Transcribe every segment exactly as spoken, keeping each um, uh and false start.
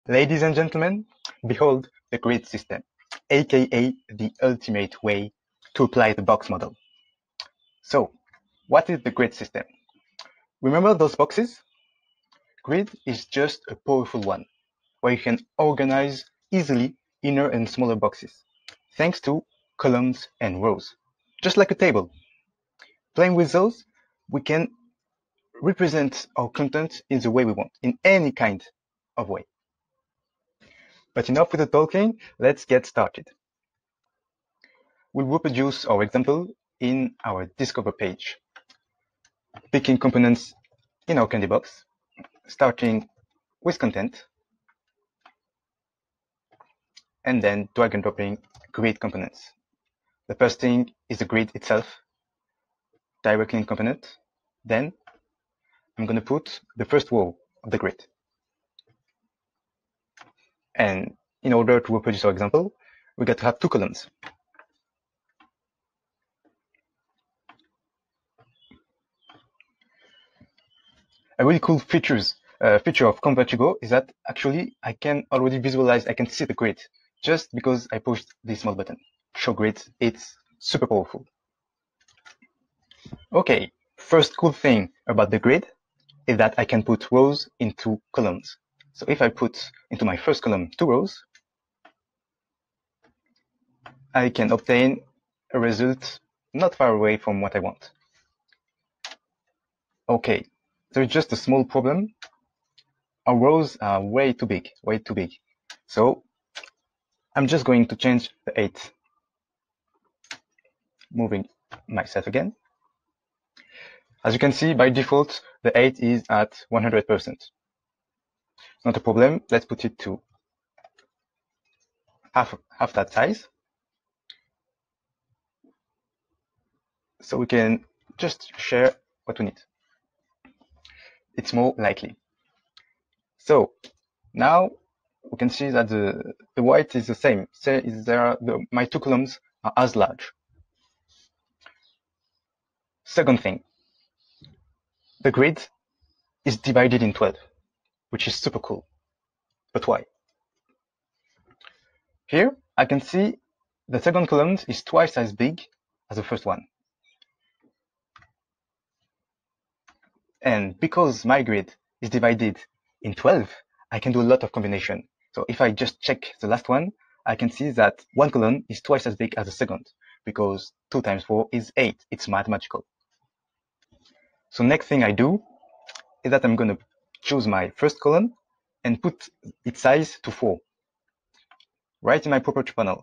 Ladies and gentlemen, behold the grid system, aka the ultimate way to apply the box model. So, what is the grid system? Remember those boxes? Grid is just a powerful one, where you can organize easily inner and smaller boxes, thanks to columns and rows, just like a table. Playing with those, we can represent our content in the way we want, in any kind of way. But enough with the talking, let's get started. We'll reproduce our example in our Discover page, picking components in our candy box, starting with content, and then drag and dropping grid components. The first thing is the grid itself, directly in component. Then I'm going to put the first row of the grid. And in order to reproduce our example, we got to have two columns. A really cool features, uh, feature of Convertigo is that actually I can already visualize, I can see the grid just because I pushed this small button. Show grid, it's super powerful. Okay, first cool thing about the grid is that I can put rows into columns. So if I put into my first column two rows, I can obtain a result not far away from what I want. Okay, there's just a small problem. Our rows are way too big, way too big. So I'm just going to change the eight. Moving myself again. As you can see, by default, the eight is at one hundred percent. Not a problem. Let's put it to half, half that size. So we can just share what we need. It's more likely. So now we can see that the, the white is the same. Say is there the, my two columns are as large. Second thing, the grid is divided in twelve, which is super cool. But why? Here I can see the second column is twice as big as the first one. And because my grid is divided in twelve, I can do a lot of combination. So if I just check the last one, I can see that one column is twice as big as the second, because two times four is eight. It's mathematical. So next thing I do is that I'm going to choose my first column and put its size to four, right in my property panel.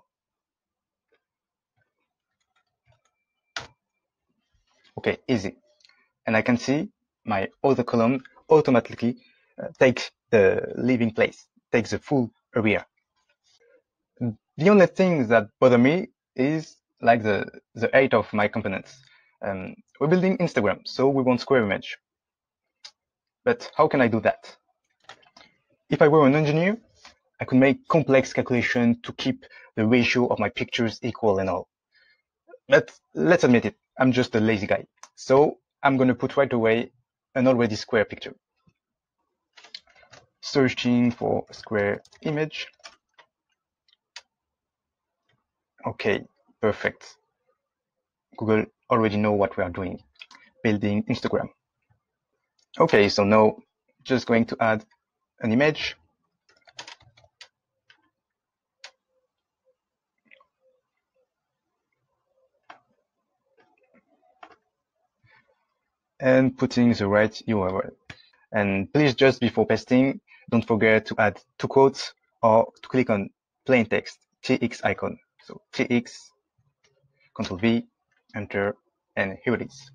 Okay, easy. And I can see my other column automatically uh, takes the living place, takes the full area. The only thing that bother me is like the, the height of my components. Um, we're building Instagram, so we want square image. But how can I do that? If I were an engineer, I could make complex calculations to keep the ratio of my pictures equal and all. But let's admit it, I'm just a lazy guy. So I'm going to put right away an already square picture. Searching for a square image. Okay, perfect. Google already know what we are doing, building Instagram. Okay, so now just going to add an image. And putting the right U R L. And please, just before pasting, don't forget to add two quotes or to click on plain text, T X icon. So T X, Control V, Enter, and here it is.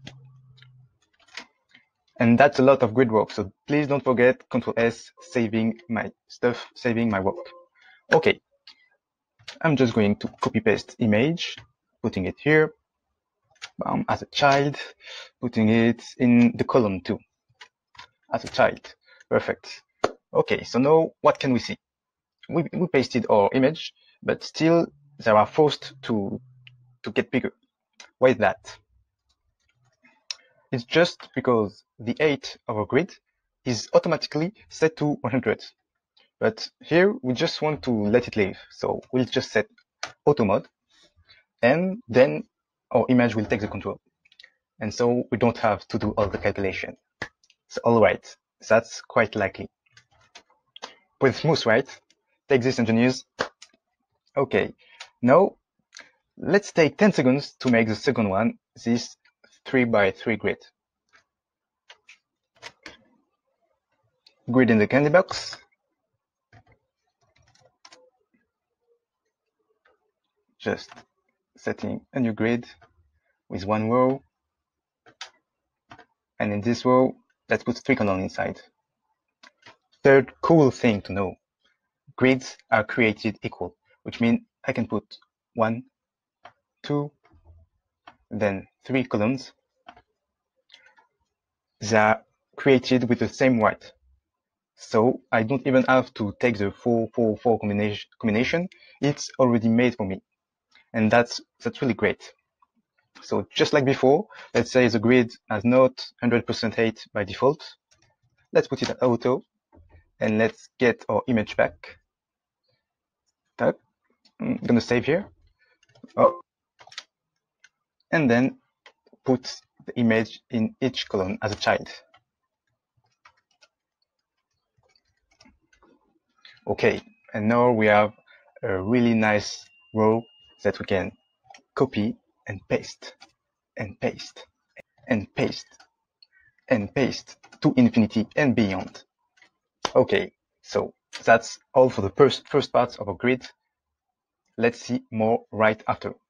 And that's a lot of grid work. So please don't forget Control S, saving my stuff, saving my work. Okay. I'm just going to copy paste image, putting it here. Um, as a child, putting it in the column too. As a child. Perfect. Okay, so now what can we see? We, we pasted our image, but still they are forced to, to get bigger. Why is that? It's just because the height of our grid is automatically set to one hundred. But here we just want to let it live. So we'll just set auto mode, and then our image will take the control. And so we don't have to do all the calculation. So all right, that's quite likely. With smooth, right? Take this, engineers. Okay, now let's take ten seconds to make the second one, this three by three grid. Grid in the candy box. Just setting a new grid with one row. And in this row, let's put three columns inside. Third cool thing to know, grids are created equal, which means I can put one, two, then three columns. They are created with the same weight. So I don't even have to take the four, four, four combination, combination. It's already made for me. And that's, that's really great. So just like before, let's say the grid has not one hundred percent height by default. Let's put it at auto, and let's get our image back. I'm gonna save here. Oh. And then put the image in each column as a child. Okay, and now we have a really nice row that we can copy and paste, and paste, and paste, and paste to infinity and beyond. Okay, so that's all for the first, first part of our grid. Let's see more right after.